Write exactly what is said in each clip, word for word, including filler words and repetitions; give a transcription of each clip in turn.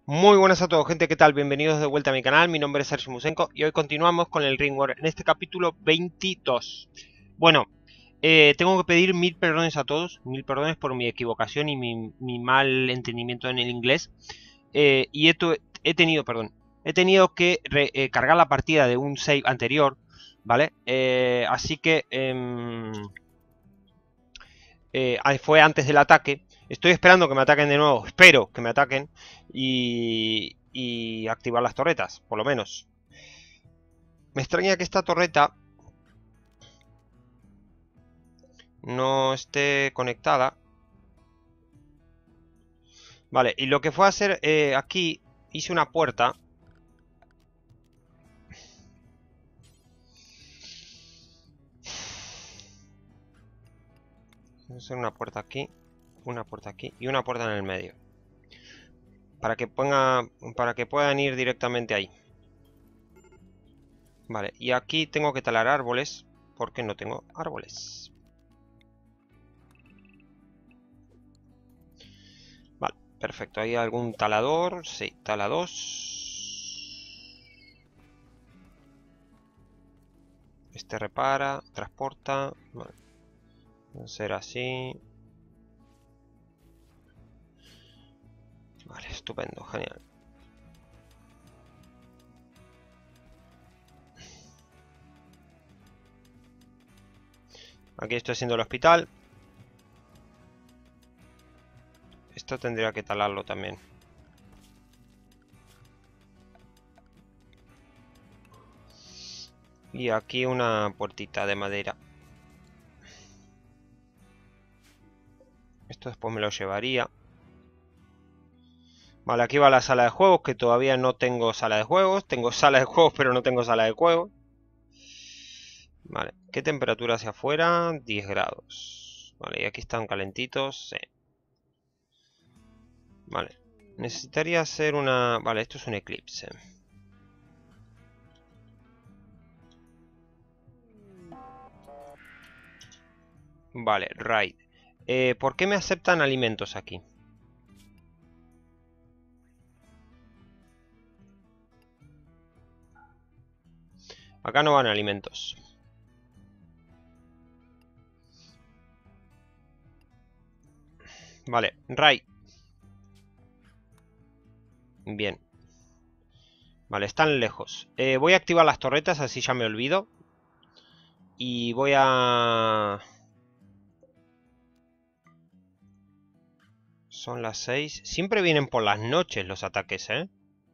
Muy buenas a todos, gente, ¿qué tal? Bienvenidos de vuelta a mi canal, mi nombre es Sergio Musenko y hoy continuamos con el Ringworld en este capítulo veintidós. Bueno, eh, tengo que pedir mil perdones a todos, mil perdones por mi equivocación y mi, mi mal entendimiento en el inglés. Eh, y esto he tenido, perdón, he tenido que re, eh, cargar la partida de un save anterior, ¿vale? Eh, así que eh, eh, fue antes del ataque. Estoy esperando que me ataquen de nuevo, espero que me ataquen y, y activar las torretas, por lo menos. Me extraña que esta torreta no esté conectada. Vale, y lo que fue a hacer eh, aquí, hice una puerta. Voy a hacer una puerta aquí, una puerta aquí y una puerta en el medio. Para que ponga, para que puedan ir directamente ahí. Vale, y aquí tengo que talar árboles, porque no tengo árboles. Vale, perfecto. ¿Hay algún talador? Sí, tala dos. Este repara, transporta. Vale. Va a ser así. Vale, estupendo, genial. Aquí estoy haciendo el hospital. Esto tendría que talarlo también. Y aquí una puertita de madera. Esto después me lo llevaría. Vale, aquí va la sala de juegos, que todavía no tengo sala de juegos. Tengo sala de juegos, pero no tengo sala de juegos. Vale, ¿qué temperatura hacia afuera? diez grados. Vale, y aquí están calentitos. Sí. Vale, necesitaría hacer una... Vale, esto es un eclipse. Vale, raid. Eh, ¿por qué me aceptan alimentos aquí? Acá no van alimentos. Vale, raid. Bien. Vale, están lejos. Eh, voy a activar las torretas, así ya me olvido. Y voy a... Son las seis. Siempre vienen por las noches los ataques, ¿eh?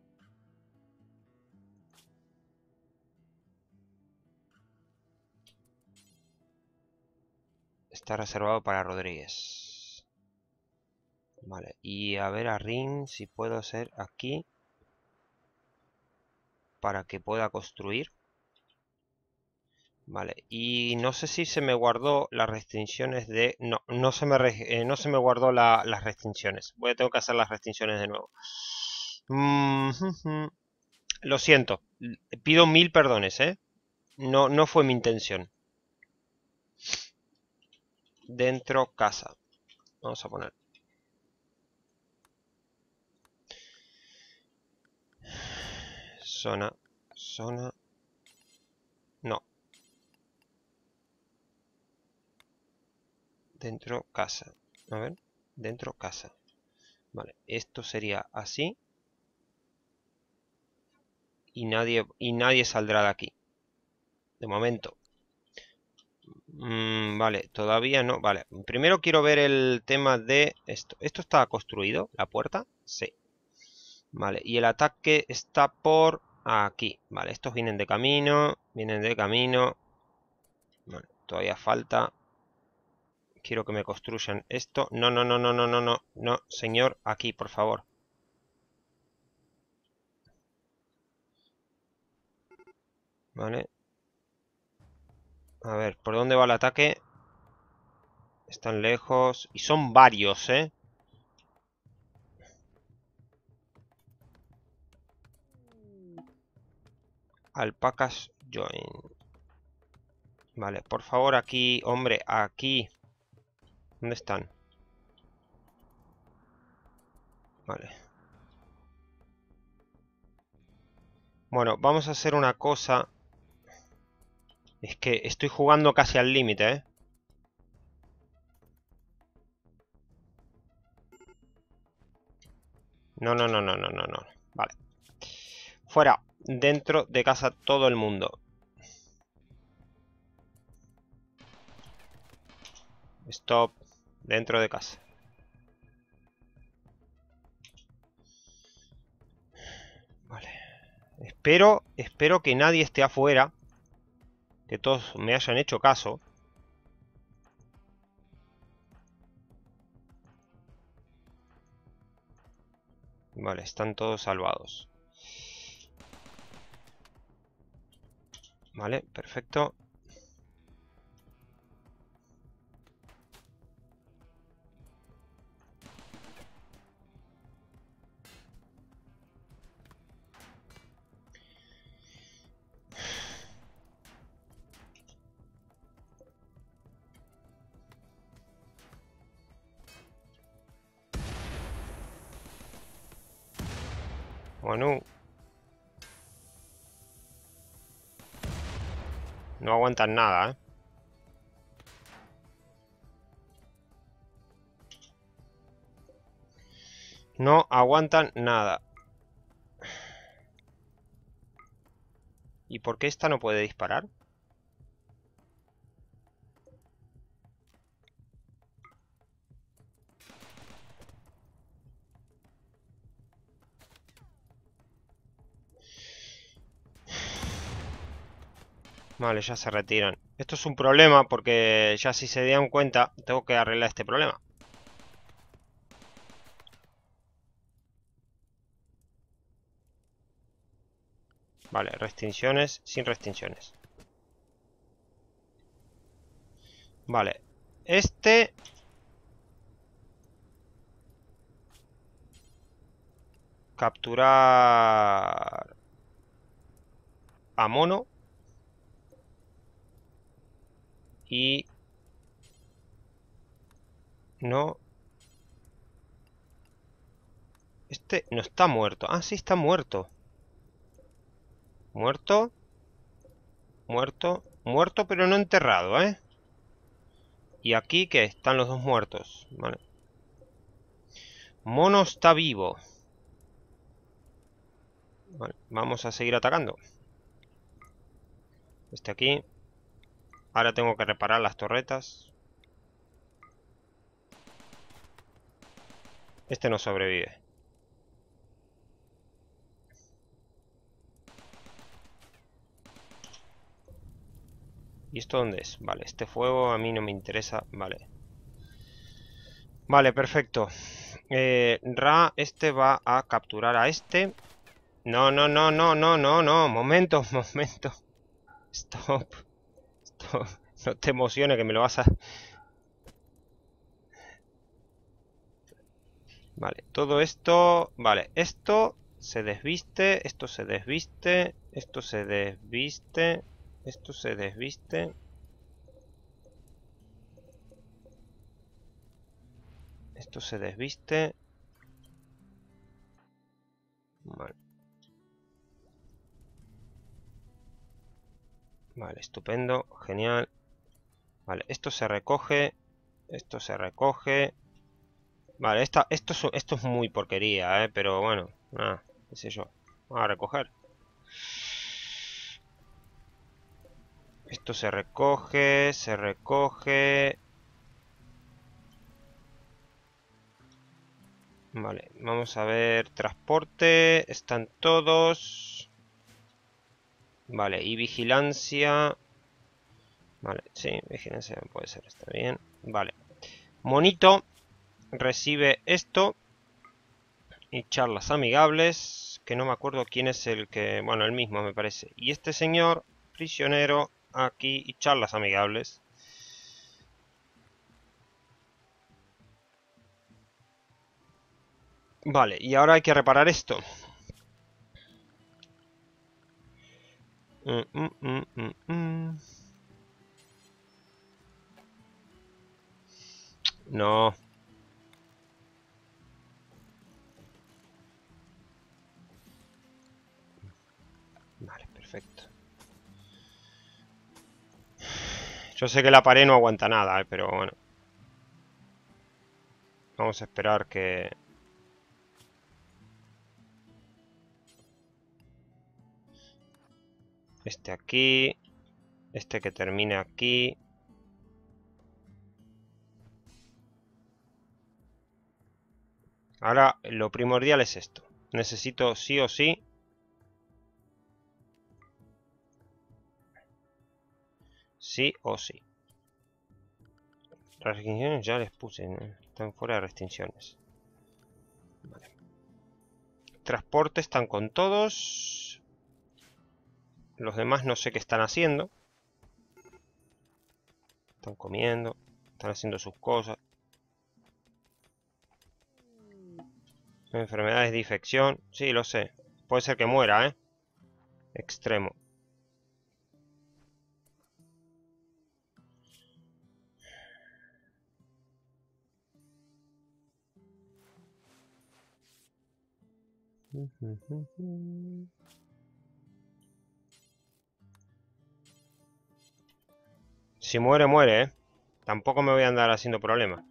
Está reservado para Rodríguez. Vale, y a ver a Rin si puedo hacer aquí. Para que pueda construir. Vale, y no sé si se me guardó las restricciones de... No, no se me, eh, no se me guardó la, las restricciones. Voy a tener que hacer las restricciones de nuevo. Mm -hmm. Lo siento. Pido mil perdones, ¿eh? No, no fue mi intención. Dentro casa. Vamos a poner. Zona. Zona. No. Dentro casa. A ver. Dentro casa. Vale. Esto sería así. Y nadie, y nadie saldrá de aquí. De momento. Mm, vale, todavía no. Vale, primero quiero ver el tema de esto. ¿Esto está construido? ¿La puerta? Sí. Vale, y el ataque está por aquí. Vale, estos vienen de camino. Vienen de camino. Vale, todavía falta. Quiero que me construyan esto. No, no, no, no, no, no, no. No, señor, aquí, por favor. Vale. A ver, ¿por dónde va el ataque? Están lejos. Y son varios, ¿eh? Alpacas join. Vale, por favor, aquí, hombre, aquí. ¿Dónde están? Vale. Bueno, vamos a hacer una cosa. Es que estoy jugando casi al límite, ¿eh? No, no, no, no, no, no, no. Vale. Fuera. Dentro de casa todo el mundo. Stop. Dentro de casa. Vale. Espero, espero que nadie esté afuera. Que todos me hayan hecho caso. Vale, están todos salvados. Vale, perfecto. Bueno. No aguantan nada, ¿eh? No aguantan nada. ¿Y por qué esta no puede disparar? Vale, ya se retiran. Esto es un problema porque ya si se dieron cuenta, tengo que arreglar este problema. Vale, restricciones, sin restricciones. Vale, este... Capturar... a mono. Y... No... Este no está muerto. Ah, sí, está muerto. Muerto. Muerto. Muerto, pero no enterrado, ¿eh? Y aquí, ¿qué? Están los dos muertos. Vale. Mono está vivo. Vale, vamos a seguir atacando. Este aquí. Ahora tengo que reparar las torretas. Este no sobrevive. ¿Y esto dónde es? Vale, este fuego a mí no me interesa. Vale. Vale, perfecto. Eh, Ra, este va a capturar a este. No, no, no, no, no, no, no. Momento, momento. Stop. Stop. No te emociones que me lo vas a... Vale, todo esto... Vale, esto se desviste. Esto se desviste. Esto se desviste. Esto se desviste. Esto se desviste. Vale. Vale, estupendo. Genial. Vale, esto se recoge. Esto se recoge. Vale, esta, esto, es, esto es muy porquería, ¿eh? Pero bueno, nada, qué sé yo. Vamos a recoger. Esto se recoge, se recoge. Vale, vamos a ver. Transporte, están todos. Vale, y vigilancia. Vale, sí, vigilancia puede ser, está bien. Vale. Monito recibe esto. Y charlas amigables. Que no me acuerdo quién es el que... Bueno, el mismo me parece. Y este señor, prisionero, aquí. Y charlas amigables. Vale, y ahora hay que reparar esto. Mm, mm, mm, mm, mm. No. Perfecto. Yo sé que la pared no aguanta nada, eh, pero bueno. Vamos a esperar que... Este aquí. Este que termine aquí. Ahora lo primordial es esto. Necesito sí o sí. Sí o sí. Las restricciones ya les puse, ¿no? Están fuera de restricciones. Vale. Transporte están con todos. Los demás no sé qué están haciendo. Están comiendo. Están haciendo sus cosas. Enfermedades de infección. Sí, lo sé. Puede ser que muera, ¿eh? Extremo. Si muere, muere, ¿eh? Tampoco me voy a andar haciendo problemas.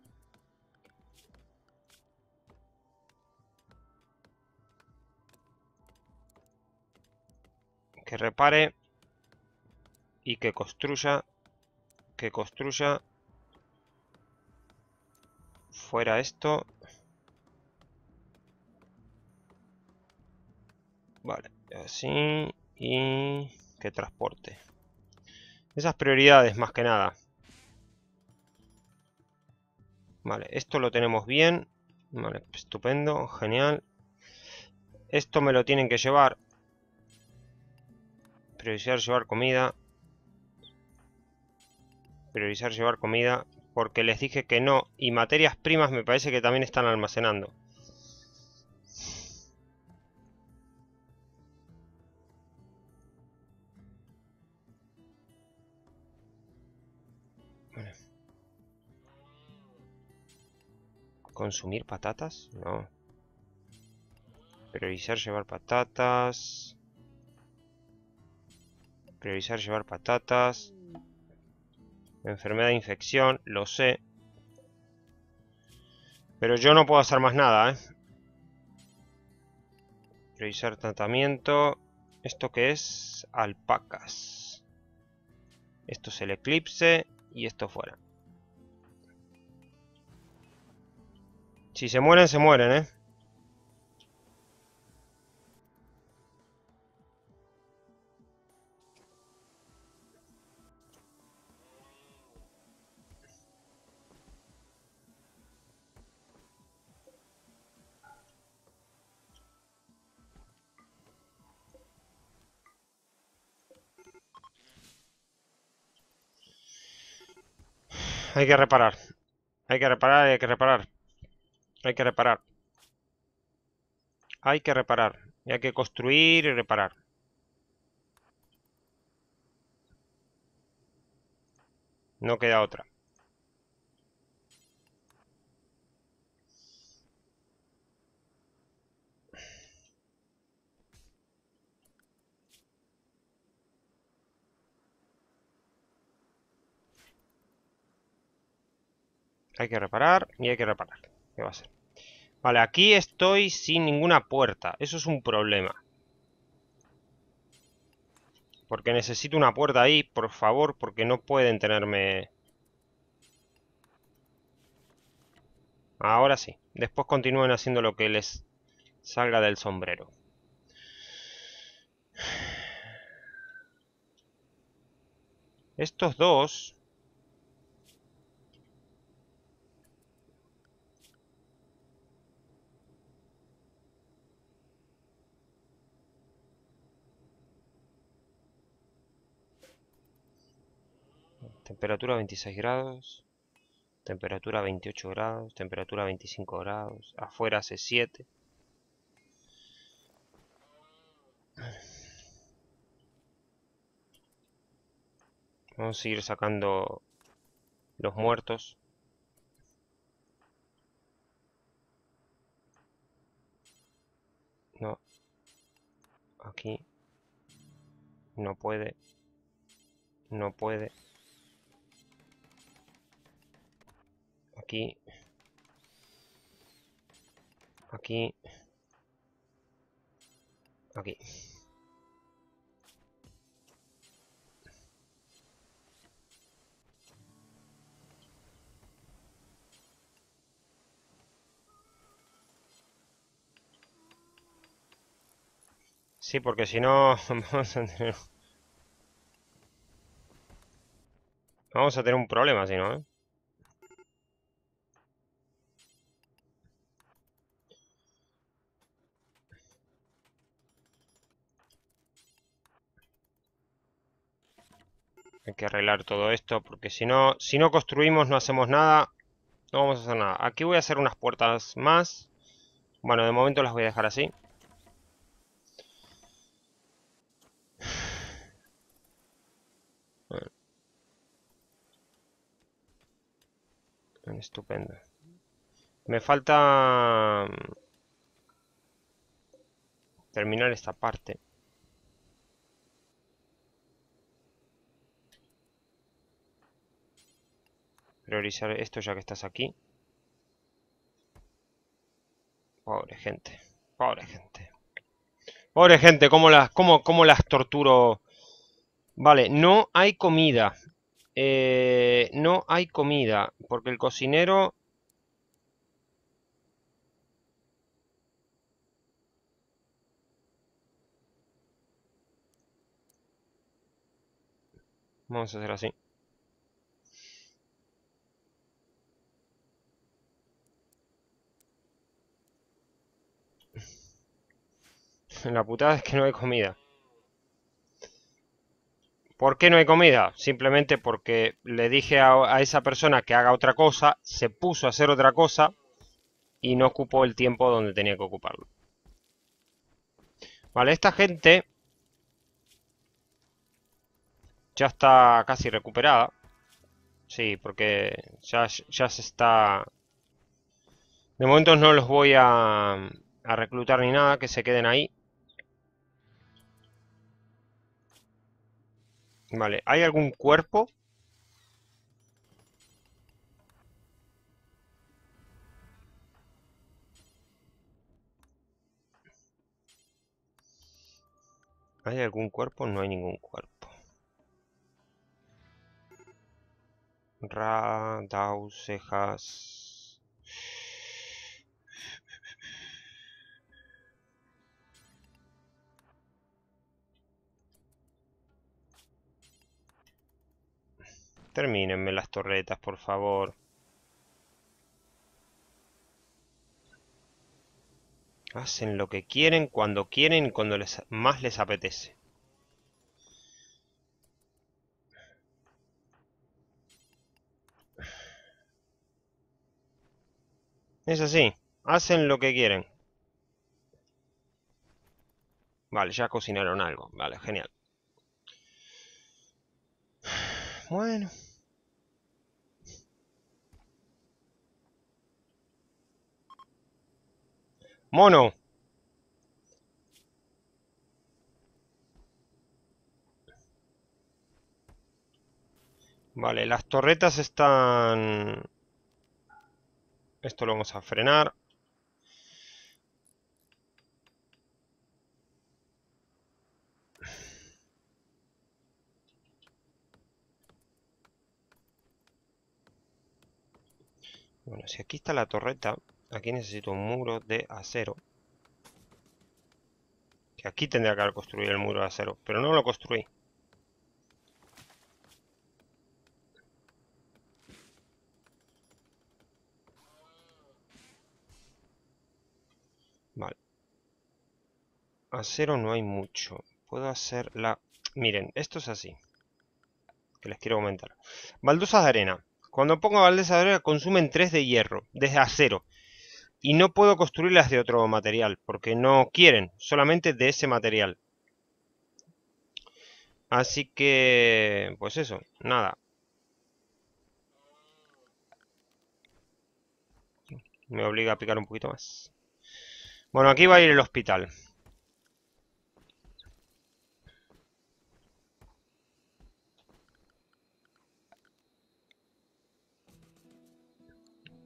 Que repare. Y que construya. Que construya. Fuera esto. Vale, así. Y que transporte. Esas prioridades más que nada. Vale, esto lo tenemos bien. Vale, estupendo, genial. Esto me lo tienen que llevar. Priorizar llevar comida. Priorizar llevar comida. Porque les dije que no. Y materias primas me parece que también están almacenando. Vale. ¿Consumir patatas? No. Priorizar llevar patatas. Priorizar llevar patatas. Enfermedad de infección, lo sé. Pero yo no puedo hacer más nada, ¿eh? Priorizar tratamiento. ¿Esto qué es? Alpacas. Esto es el eclipse. Y esto fuera. Si se mueren, se mueren, ¿eh? Hay que reparar. Hay que reparar, hay que reparar. Hay que reparar. Hay que reparar. Y hay que construir y reparar. No queda otra. Hay que reparar y hay que reparar. ¿Qué va a ser? Vale, aquí estoy sin ninguna puerta. Eso es un problema. Porque necesito una puerta ahí, por favor, porque no pueden tenerme... Ahora sí. Después continúen haciendo lo que les salga del sombrero. Estos dos... Temperatura veintiséis grados. Temperatura veintiocho grados. Temperatura veinticinco grados. Afuera hace siete. Vamos a ir sacando los muertos. No. Aquí. No puede. No puede. Aquí. Aquí. Aquí. Sí, porque si no vamos a tener, vamos a tener un problema, si no, ¿eh? Hay que arreglar todo esto, porque si no, si no construimos, no hacemos nada, no vamos a hacer nada. Aquí voy a hacer unas puertas más. Bueno, de momento las voy a dejar así. Estupendo. Me falta terminar esta parte. Priorizar esto ya que estás aquí. Pobre gente. Pobre gente. Pobre gente, ¿cómo las, cómo, cómo las torturo? Vale, no hay comida. Eh, no hay comida. Porque el cocinero... Vamos a hacer así. La putada es que no hay comida. ¿Por qué no hay comida? Simplemente porque le dije a, a esa persona que haga otra cosa, se puso a hacer otra cosa y no ocupó el tiempo donde tenía que ocuparlo. Vale, esta gente ya está casi recuperada. Sí, porque ya, ya se está... De momento no los voy a, a reclutar ni nada, que se queden ahí. Vale, ¿hay algún cuerpo? ¿Hay algún cuerpo? No hay ningún cuerpo. Ra, Dau, cejas... Termínenme las torretas, por favor. Hacen lo que quieren, cuando quieren y cuando les, más les apetece. Es así. Hacen lo que quieren. Vale, ya cocinaron algo. Vale, genial. Bueno. Mono. Vale, las torretas están... Esto lo vamos a frenar. Bueno, si aquí está la torreta, aquí necesito un muro de acero. Que aquí tendría que haber construido el muro de acero, pero no lo construí. Vale. Acero no hay mucho. Puedo hacer la... Miren, esto es así. Que les quiero comentar. Baldosas de arena. Cuando pongo baldosas de arena consumen tres de hierro, desde acero. Y no puedo construirlas de otro material, porque no quieren, solamente de ese material. Así que... Pues eso, nada. Me obliga a picar un poquito más. Bueno, aquí va a ir el hospital.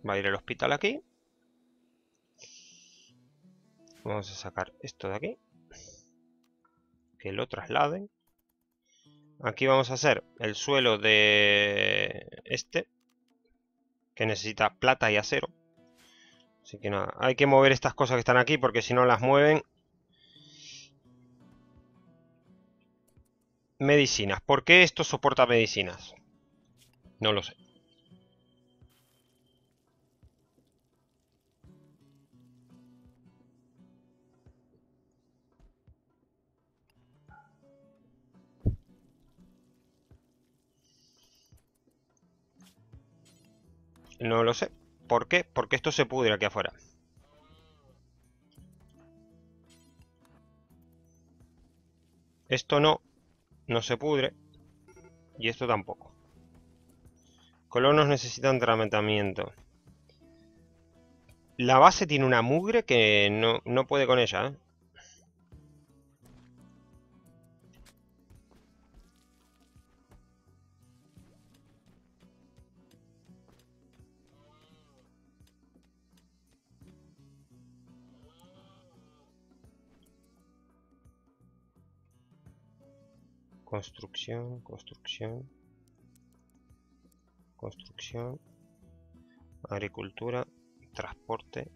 Va a ir el hospital aquí. Vamos a sacar esto de aquí. Que lo trasladen. Aquí vamos a hacer el suelo de este. Que necesita plata y acero. Así que nada, hay que mover estas cosas que están aquí porque si no las mueven... Medicinas. ¿Por qué esto soporta medicinas? No lo sé. No lo sé. ¿Por qué? Porque esto se pudre aquí afuera. Esto no, no se pudre. Y esto tampoco. Colonos necesitan tratamiento. La base tiene una mugre que no, no puede con ella, ¿eh? Construcción, construcción. Construcción. Agricultura. Transporte.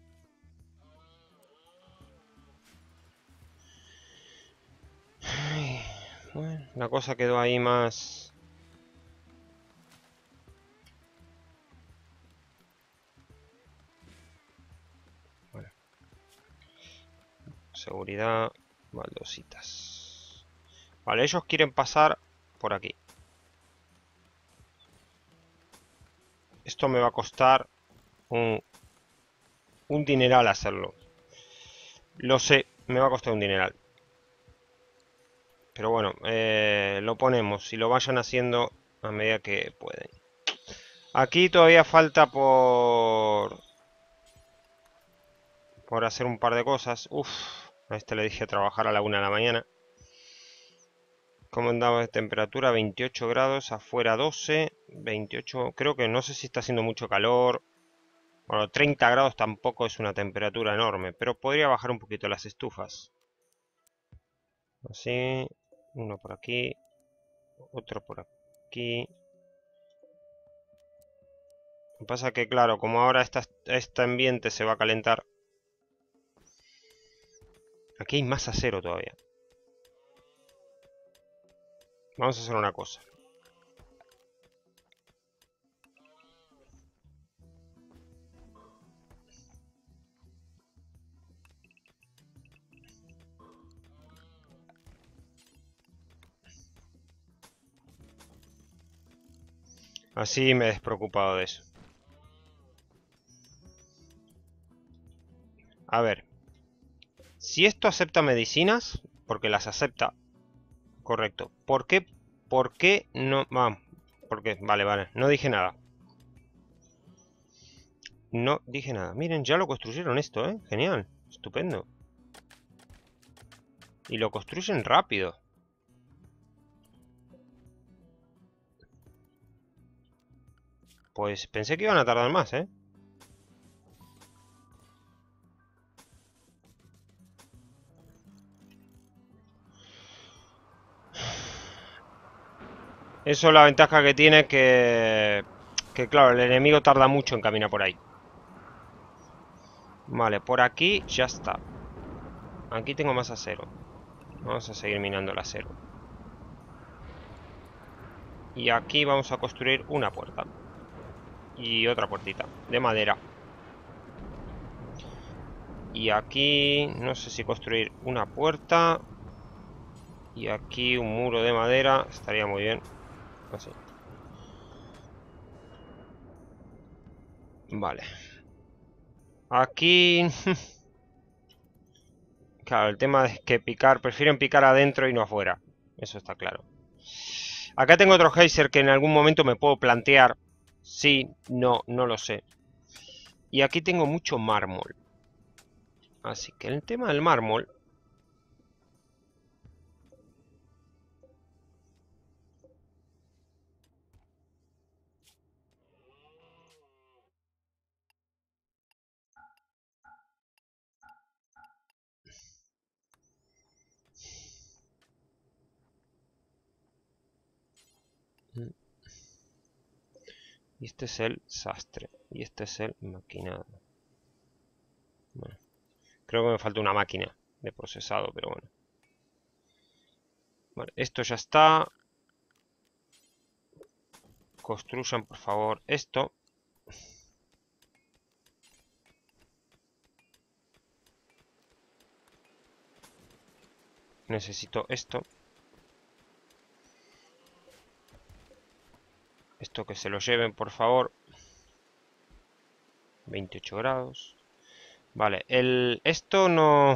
Ay, bueno, la cosa quedó ahí más... Bueno. Seguridad. Baldositas. Vale, ellos quieren pasar por aquí. Esto me va a costar un, un dineral hacerlo. Lo sé, me va a costar un dineral. Pero bueno, eh, lo ponemos y lo vayan haciendo a medida que pueden. Aquí todavía falta por... Por hacer un par de cosas. Uf, a este le dije trabajar a la una de la mañana. ¿Cómo andaba de temperatura? veintiocho grados, afuera doce, veintiocho, creo que no sé si está haciendo mucho calor. Bueno, treinta grados tampoco es una temperatura enorme, pero podría bajar un poquito las estufas. Así, uno por aquí, otro por aquí. Lo que pasa que, claro, como ahora esta, este ambiente se va a calentar. Aquí hay más acero todavía. Vamos a hacer una cosa. Así me he despreocupado de eso. A ver. Si esto acepta medicinas, porque las acepta, correcto. ¿Por qué? ¿Por qué no? Ah, ¿por qué? Vale, vale. No dije nada. No dije nada. Miren, ya lo construyeron esto, ¿eh? Genial. Estupendo. Y lo construyen rápido. Pues pensé que iban a tardar más, ¿eh? Eso es la ventaja que tiene que... Que claro, el enemigo tarda mucho en caminar por ahí. Vale, por aquí ya está. Aquí tengo más acero. Vamos a seguir minando el acero. Y aquí vamos a construir una puerta. Y otra puertita de madera. Y aquí no sé si construir una puerta. Y aquí un muro de madera. Estaría muy bien. Así. Vale. Aquí... Claro, el tema es que picar... Prefieren picar adentro y no afuera. Eso está claro. Acá tengo otro geyser que en algún momento me puedo plantear. Sí, no, no lo sé. Y aquí tengo mucho mármol. Así que el tema del mármol... Y este es el sastre. Y este es el maquinado. Bueno, creo que me falta una máquina de procesado, pero bueno. Vale, esto ya está. Construyan, por favor, esto. Necesito esto. Esto que se lo lleven, por favor. veintiocho grados. Vale, el esto no...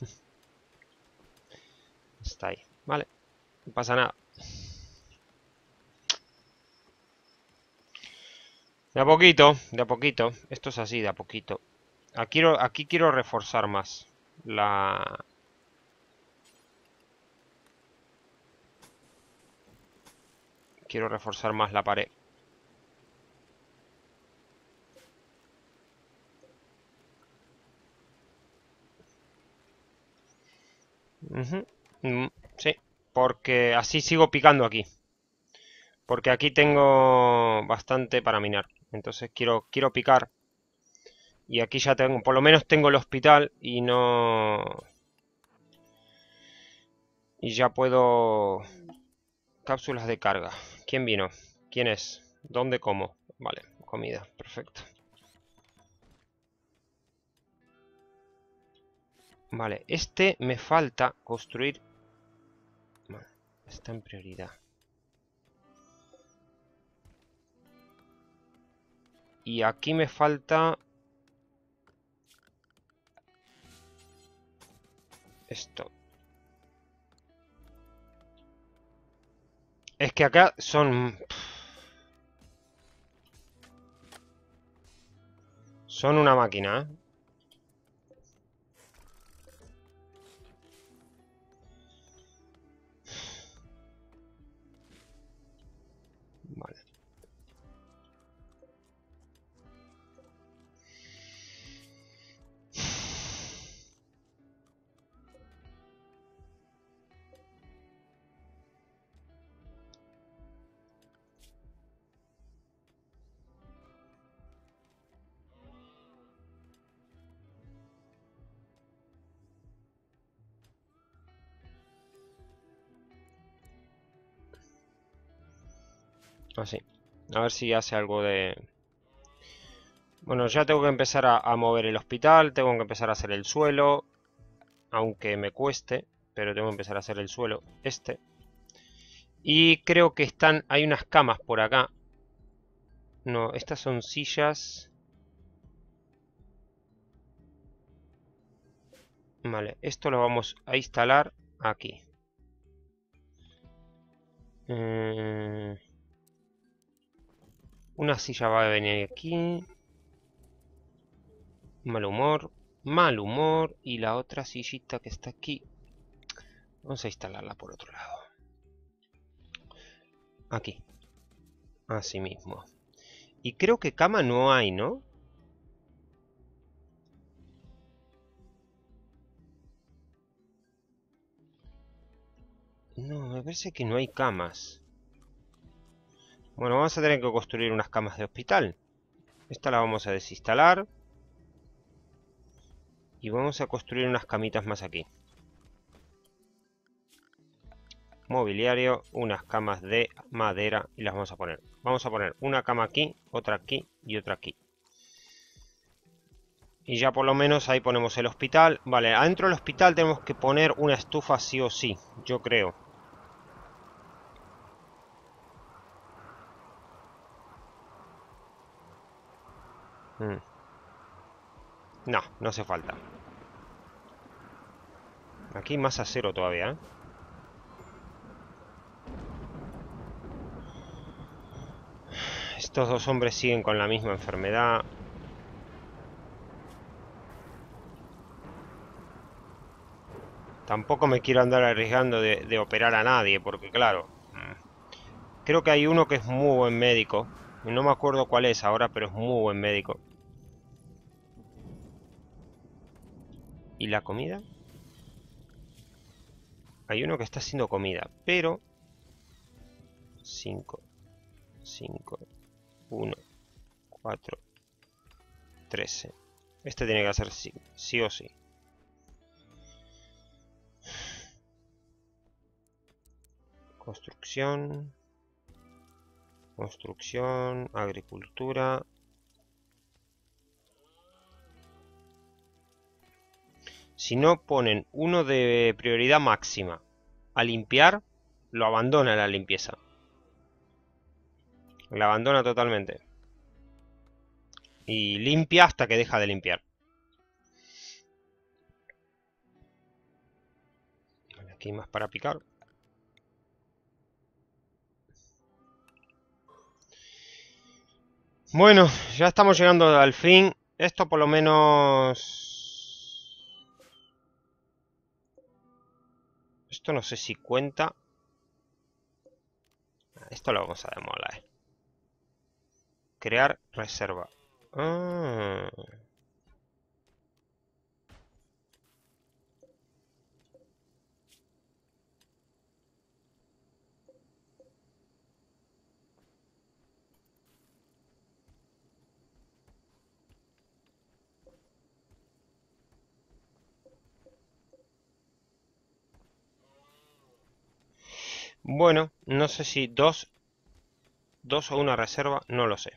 Está ahí. Vale, no pasa nada. De a poquito, de a poquito. Esto es así, de a poquito. Aquí, aquí quiero reforzar más la... Quiero reforzar más la pared. Uh-huh. Mm, sí, porque así sigo picando aquí. Porque aquí tengo bastante para minar. Entonces quiero, quiero picar. Y aquí ya tengo, por lo menos tengo el hospital y no... Y ya puedo... Cápsulas de carga. ¿Quién vino? ¿Quién es? ¿Dónde como? Vale, comida, perfecto. Vale, este me falta construir... Vale, está en prioridad. Y aquí me falta... Esto. Es que acá son... Son una máquina, ¿eh? Vale. Así. A ver si hace algo de... Bueno, ya tengo que empezar a, a mover el hospital. Tengo que empezar a hacer el suelo. Aunque me cueste. Pero tengo que empezar a hacer el suelo. Este. Y creo que están... Hay unas camas por acá. No, estas son sillas. Vale, esto lo vamos a instalar aquí. Eh... Una silla va a venir aquí. Mal humor. Mal humor. Y la otra sillita que está aquí. Vamos a instalarla por otro lado. Aquí. Así mismo. Y creo que cama no hay, ¿no? No, me parece que no hay camas. Bueno, vamos a tener que construir unas camas de hospital. Esta la vamos a desinstalar. Y vamos a construir unas camitas más aquí. Mobiliario, unas camas de madera y las vamos a poner. Vamos a poner una cama aquí, otra aquí y otra aquí. Y ya por lo menos ahí ponemos el hospital. Vale, adentro del hospital tenemos que poner una estufa sí o sí, yo creo. Hmm. No, no hace falta. Aquí hay más acero todavía, ¿eh? Estos dos hombres siguen con la misma enfermedad. Tampoco me quiero andar arriesgando de, de operar a nadie, porque claro... Creo que hay uno que es muy buen médico. No me acuerdo cuál es ahora, pero es muy buen médico. ¿Y la comida? Hay uno que está haciendo comida, pero... cinco, cinco, uno, cuatro, trece. Este tiene que hacer sí, sí o sí. Construcción. Construcción, agricultura. Si no ponen uno de prioridad máxima a limpiar, lo abandona la limpieza. La abandona totalmente. Y limpia hasta que deja de limpiar. Vale, aquí hay más para picar. Bueno, ya estamos llegando al fin. Esto por lo menos... Esto no sé si cuenta. Esto lo vamos a demoler. Crear reserva. Ah. Bueno, no sé si dos, dos o una reserva, no lo sé.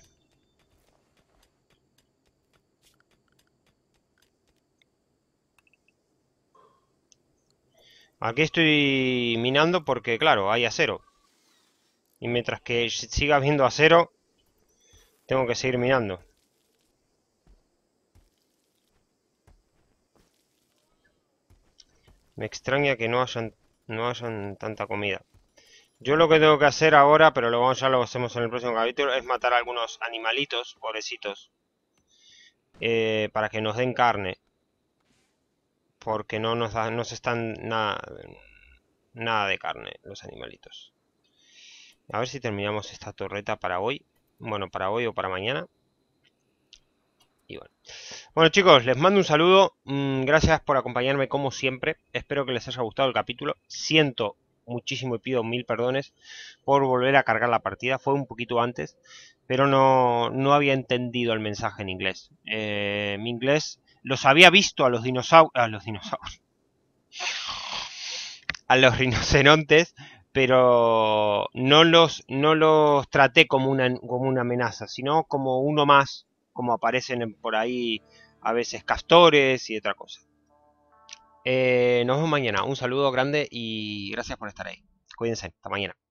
Aquí estoy minando porque, claro, hay acero. Y mientras que siga habiendo acero, tengo que seguir minando. Me extraña que no hayan, no hayan tanta comida. Yo lo que tengo que hacer ahora, pero luego ya lo hacemos en el próximo capítulo, es matar a algunos animalitos, pobrecitos. Eh, para que nos den carne. Porque no nos, da, no se están nada, nada de carne los animalitos. A ver si terminamos esta torreta para hoy. Bueno, para hoy o para mañana. Y bueno. Bueno, chicos, les mando un saludo. Mm, gracias por acompañarme como siempre. Espero que les haya gustado el capítulo. Siento muchísimo y pido mil perdones por volver a cargar la partida. Fue un poquito antes, pero no, no había entendido el mensaje en inglés. Eh, mi inglés los había visto a los dinosaurios. A los dinosaurios. A los rinocerontes, pero no los, no los traté como una, como una amenaza, sino como uno más, como aparecen por ahí a veces castores y otra cosa. Eh, nos vemos mañana. Un saludo grande y gracias por estar ahí. Cuídense. Hasta mañana.